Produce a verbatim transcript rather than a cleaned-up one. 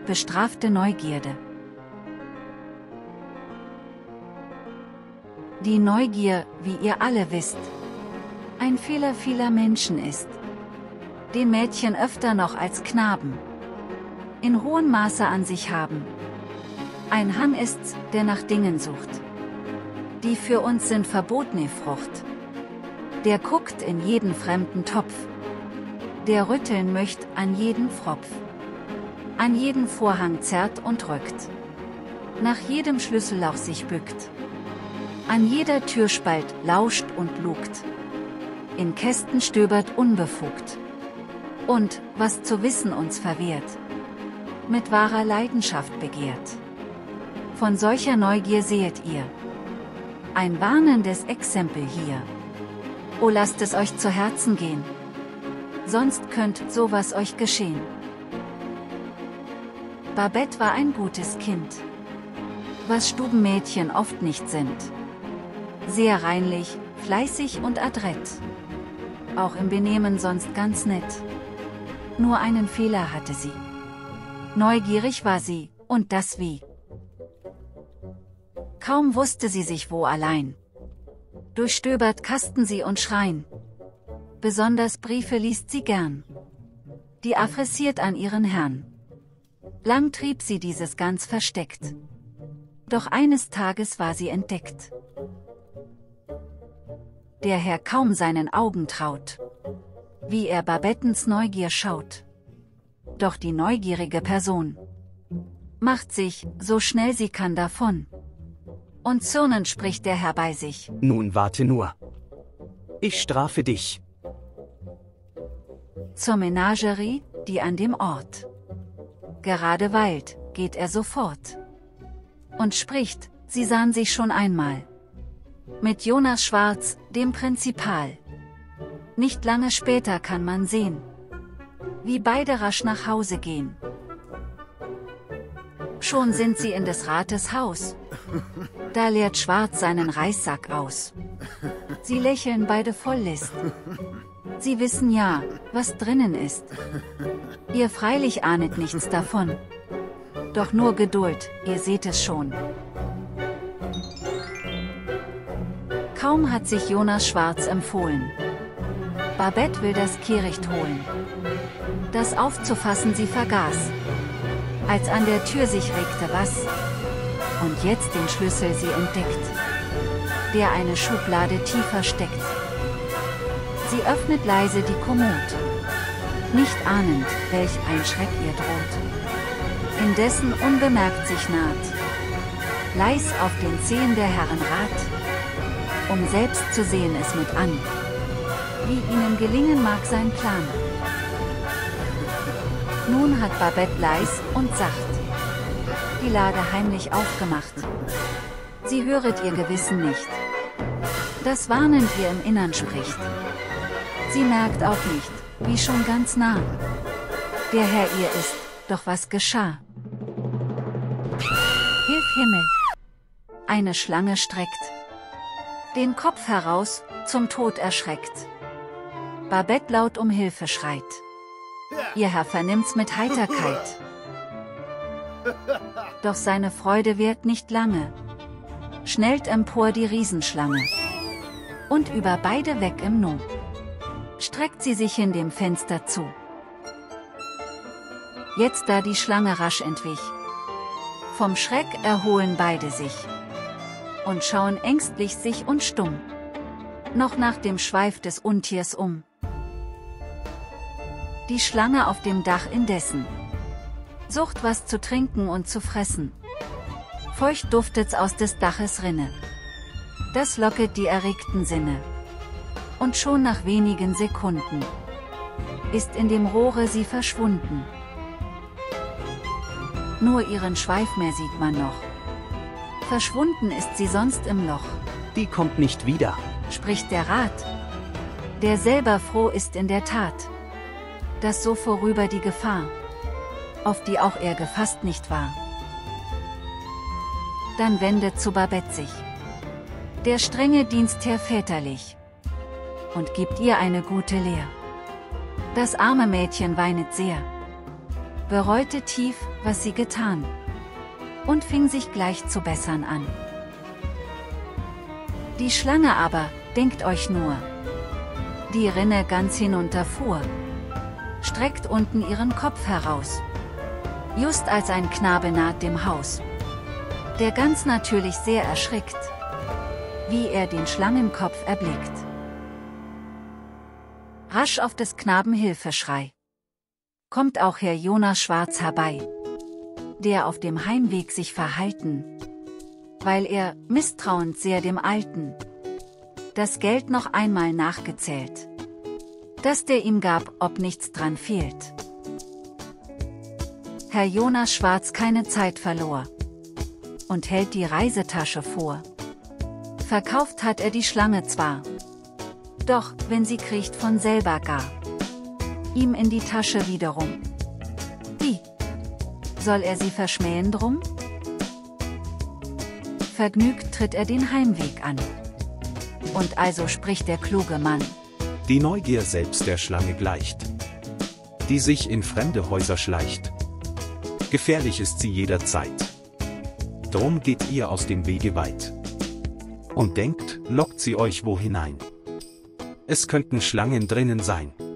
bestrafte Neugierde. Die Neugier, wie ihr alle wisst, ein Fehler vieler Menschen ist, den Mädchen öfter noch als Knaben in hohem Maße an sich haben. Ein Hang ist's, der nach Dingen sucht, die für uns sind verbotene Frucht. Der guckt in jeden fremden Topf, der rütteln möcht an jeden Pfropf, an jeden Vorhang zerrt und rückt, nach jedem Schlüsselloch sich bückt, an jeder Türspalt lauscht und lugt, in Kästen stöbert unbefugt, und, was zu wissen uns verwehrt, mit wahrer Leidenschaft begehrt. Von solcher Neugier sehet ihr ein warnendes Exempel hier. O lasst es euch zu Herzen gehen, sonst könnt sowas euch geschehen. Babette war ein gutes Kind, was Stubenmädchen oft nicht sind. Sehr reinlich, fleißig und adrett, auch im Benehmen sonst ganz nett. Nur einen Fehler hatte sie. Neugierig war sie, und das wie. Kaum wusste sie sich wo allein. Durchstöbert Kasten sie und Schrein. Besonders Briefe liest sie gern. Die adressiert an ihren Herrn. Lang trieb sie dieses ganz versteckt. Doch eines Tages war sie entdeckt. Der Herr kaum seinen Augen traut, wie er Babettens Neugier schaut. Doch die neugierige Person macht sich, so schnell sie kann, davon. Und zürnend spricht der Herr bei sich: Nun warte nur. Ich strafe dich. Zur Menagerie, die an dem Ort gerade weilt, geht er sofort und spricht: Sie sahen sich schon einmal mit Jonas Schwarz, dem Prinzipal. Nicht lange später kann man sehen, wie beide rasch nach Hause gehen. Schon sind sie in des Rates Haus. Da leert Schwarz seinen Reissack aus. Sie lächeln beide voll List. Sie wissen ja, was drinnen ist. Ihr freilich ahnet nichts davon. Doch nur Geduld, ihr seht es schon. Kaum hat sich Jonas Schwarz empfohlen. Babette will das Kehricht holen. Das aufzufassen sie vergaß, als an der Tür sich regte was. Und jetzt den Schlüssel sie entdeckt, der eine Schublade tiefer steckt. Sie öffnet leise die Kommod, nicht ahnend, welch ein Schreck ihr droht. Indessen unbemerkt sich naht, leis auf den Zehen der Herren Rat, um selbst zu sehen es mit an, wie ihnen gelingen mag sein Plan. Nun hat Babette leis und sacht die Lade heimlich aufgemacht. Sie höret ihr Gewissen nicht, das warnend ihr im Innern spricht. Sie merkt auch nicht, wie schon ganz nah der Herr ihr ist, doch was geschah? Hilf Himmel! Eine Schlange streckt den Kopf heraus, zum Tod erschreckt. Babette laut um Hilfe schreit. Ihr Herr vernimmt's mit Heiterkeit. Doch seine Freude währt nicht lange. Schnellt empor die Riesenschlange. Und über beide weg im Nu. Streckt sie sich in dem Fenster zu. Jetzt da die Schlange rasch entwich. Vom Schreck erholen beide sich. Und schauen ängstlich sich und stumm noch nach dem Schweif des Untiers um. Die Schlange auf dem Dach indessen sucht was zu trinken und zu fressen. Feucht duftet's aus des Daches Rinne. Das locket die erregten Sinne. Und schon nach wenigen Sekunden ist in dem Rohre sie verschwunden. Nur ihren Schweif mehr sieht man noch. Verschwunden ist sie sonst im Loch. Die kommt nicht wieder, spricht der Rat, der selber froh ist in der Tat, dass so vorüber die Gefahr, auf die auch er gefasst nicht war. Dann wendet zu Babette sich der strenge Dienstherr väterlich und gibt ihr eine gute Lehr. Das arme Mädchen weinet sehr, bereute tief, was sie getan, und fing sich gleich zu bessern an. Die Schlange aber, denkt euch nur, die Rinne ganz hinunterfuhr, streckt unten ihren Kopf heraus, just als ein Knabe naht dem Haus, der ganz natürlich sehr erschrickt, wie er den Schlangenkopf erblickt. Rasch auf des Knaben Hilfeschrei kommt auch Herr Jonas Schwarz herbei, der auf dem Heimweg sich verhalten, weil er, misstrauend sehr dem Alten, das Geld noch einmal nachgezählt, das der ihm gab, ob nichts dran fehlt. Herr Jonas Schwarz keine Zeit verlor und hält die Reisetasche vor. Verkauft hat er die Schlange zwar, doch, wenn sie kriecht von selber gar ihm in die Tasche wiederum. Wie? Soll er sie verschmähen drum? Vergnügt tritt er den Heimweg an. Und also spricht der kluge Mann: Die Neugier selbst der Schlange gleicht, die sich in fremde Häuser schleicht. Gefährlich ist sie jederzeit. Drum geht ihr aus dem Wege weit. Und denkt, lockt sie euch wo hinein. Es könnten Schlangen drinnen sein.